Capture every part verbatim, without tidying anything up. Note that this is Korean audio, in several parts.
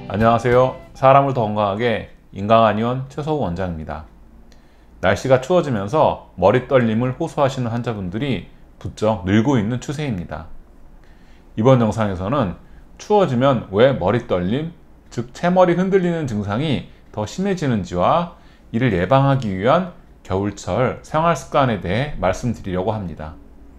안녕하세요. 사람을 더 건강하게 인강한의원 최서우 원장입니다. 날씨가 추워지면서 머리 떨림을 호소하시는 환자분들이 부쩍 늘고 있는 추세입니다. 이번 영상에서는 추워지면 왜 머리 떨림, 즉 채머리 흔들리는 증상이 더 심해지는지와 이를 예방하기 위한 겨울철 생활 습관에 대해 말씀드리려고 합니다.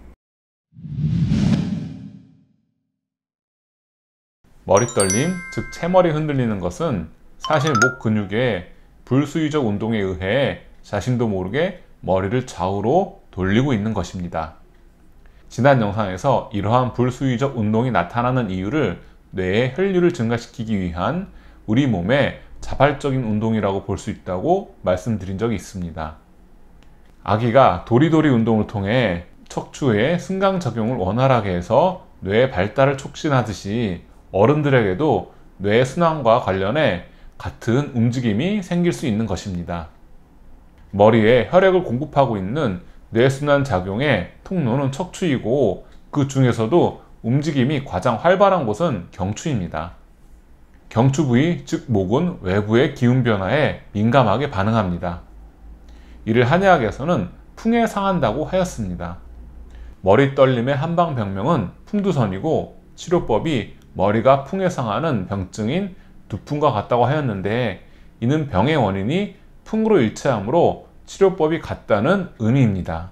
머리 떨림, 즉 채머리 흔들리는 것은 사실 목 근육의 불수의적 운동에 의해 자신도 모르게 머리를 좌우로 돌리고 있는 것입니다. 지난 영상에서 이러한 불수의적 운동이 나타나는 이유를 뇌의 혈류를 증가시키기 위한 우리 몸의 자발적인 운동이라고 볼 수 있다고 말씀드린 적이 있습니다. 아기가 도리도리 운동을 통해 척추의 승강작용을 원활하게 해서 뇌의 발달을 촉진하듯이 어른들에게도 뇌순환과 관련해 같은 움직임이 생길 수 있는 것입니다. 머리에 혈액을 공급하고 있는 뇌순환 작용의 통로는 척추이고 그 중에서도 움직임이 가장 활발한 곳은 경추입니다. 경추 부위, 즉 목은 외부의 기운 변화에 민감하게 반응합니다. 이를 한의학에서는 풍에 상한다고 하였습니다. 머리 떨림의 한방 병명은 풍두선이고 치료법이 머리가 풍에 상하는 병증인 두풍과 같다고 하였는데, 이는 병의 원인이 풍으로 일치하므로 치료법이 같다는 의미입니다.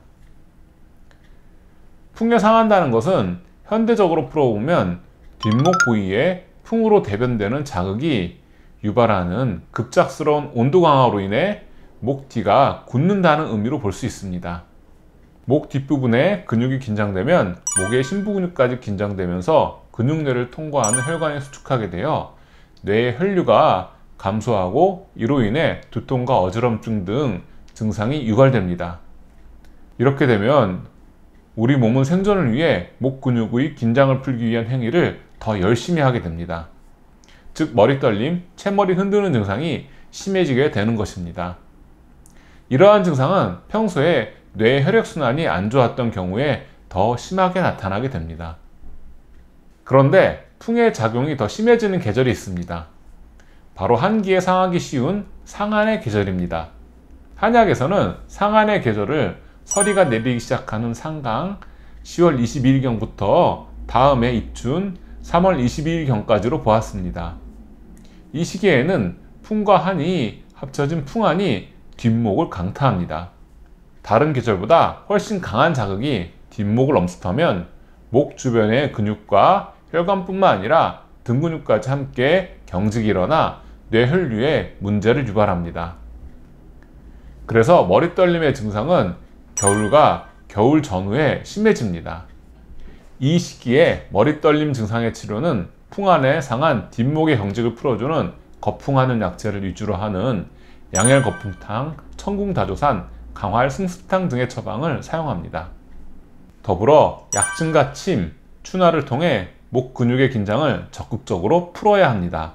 풍에 상한다는 것은 현대적으로 풀어보면 뒷목 부위에 풍으로 대변되는 자극이 유발하는 급작스러운 온도 강화로 인해 목 뒤가 굳는다는 의미로 볼 수 있습니다. 목 뒷부분에 근육이 긴장되면 목의 심부 근육까지 긴장되면서 근육뇌를 통과하는 혈관이 수축하게 되어 뇌의 혈류가 감소하고 이로 인해 두통과 어지럼증 등 증상이 유발됩니다. 이렇게 되면 우리 몸은 생존을 위해 목 근육의 긴장을 풀기 위한 행위를 더 열심히 하게 됩니다. 즉 머리 떨림, 채머리 흔드는 증상이 심해지게 되는 것입니다. 이러한 증상은 평소에 뇌 혈액순환이 안 좋았던 경우에 더 심하게 나타나게 됩니다. 그런데 풍의 작용이 더 심해지는 계절이 있습니다. 바로 한기에 상하기 쉬운 상한의 계절입니다. 한약에서는 상한의 계절을 서리가 내리기 시작하는 상강 시월 이십이일경부터 다음해 입춘 삼월 이십이일경까지로 보았습니다. 이 시기에는 풍과 한이 합쳐진 풍한이 뒷목을 강타합니다. 다른 계절보다 훨씬 강한 자극이 뒷목을 엄습하면 목 주변의 근육과 혈관뿐만 아니라 등 근육까지 함께 경직이 일어나 뇌혈류에 문제를 유발합니다. 그래서 머리 떨림의 증상은 겨울과 겨울 전후에 심해집니다. 이 시기에 머리 떨림 증상의 치료는 풍안에 상한 뒷목의 경직을 풀어주는 거풍하는 약재를 위주로 하는 양열거풍탕, 천궁다조산, 강활승수탕 등의 처방을 사용합니다. 더불어 약증과 침, 추나를 통해 목 근육의 긴장을 적극적으로 풀어야 합니다.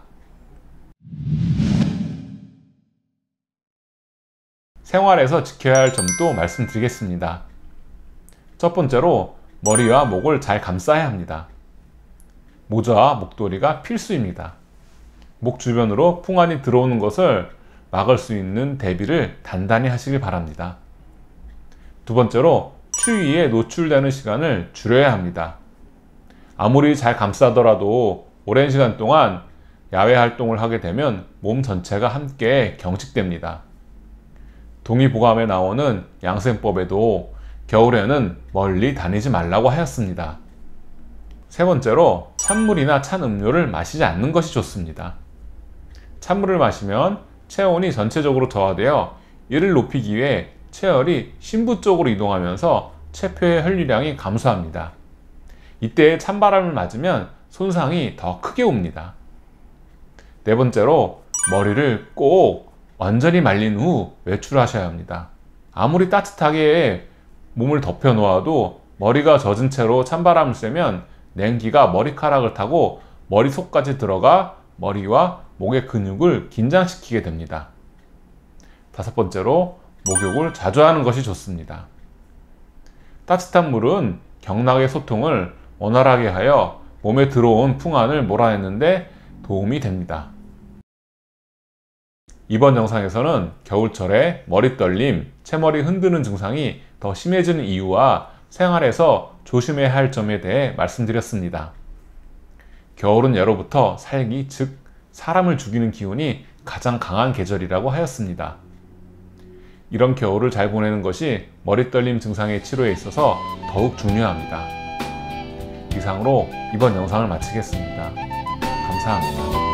생활에서 지켜야 할 점도 말씀드리겠습니다. 첫 번째로 머리와 목을 잘 감싸야 합니다. 모자와 목도리가 필수입니다. 목 주변으로 풍안이 들어오는 것을 막을 수 있는 대비를 단단히 하시길 바랍니다. 두 번째로 추위에 노출되는 시간을 줄여야 합니다. 아무리 잘 감싸더라도 오랜 시간 동안 야외 활동을 하게 되면 몸 전체가 함께 경직됩니다. 동의보감에 나오는 양생법에도 겨울에는 멀리 다니지 말라고 하였습니다. 세 번째로 찬물이나 찬 음료를 마시지 않는 것이 좋습니다. 찬물을 마시면 체온이 전체적으로 저하되어 이를 높이기 위해 체열이 심부 쪽으로 이동하면서 체표의 혈류량이 감소합니다. 이때 찬바람을 맞으면 손상이 더 크게 옵니다. 네 번째로 머리를 꼭 완전히 말린 후 외출하셔야 합니다. 아무리 따뜻하게 몸을 덮여 놓아도 머리가 젖은 채로 찬바람을 쐬면 냉기가 머리카락을 타고 머리속까지 들어가 머리와 목의 근육을 긴장시키게 됩니다. 다섯 번째로 목욕을 자주 하는 것이 좋습니다. 따뜻한 물은 경락의 소통을 원활하게 하여 몸에 들어온 풍안을 몰아내는 데 도움이 됩니다. 이번 영상에서는 겨울철에 머리 떨림, 채머리 흔드는 증상이 더 심해지는 이유와 생활에서 조심해야 할 점에 대해 말씀드렸습니다. 겨울은 예로부터 살기, 즉 사람을 죽이는 기운이 가장 강한 계절이라고 하였습니다. 이런 겨울을 잘 보내는 것이 머리 떨림 증상의 치료에 있어서 더욱 중요합니다. 이상으로 이번 영상을 마치겠습니다. 감사합니다.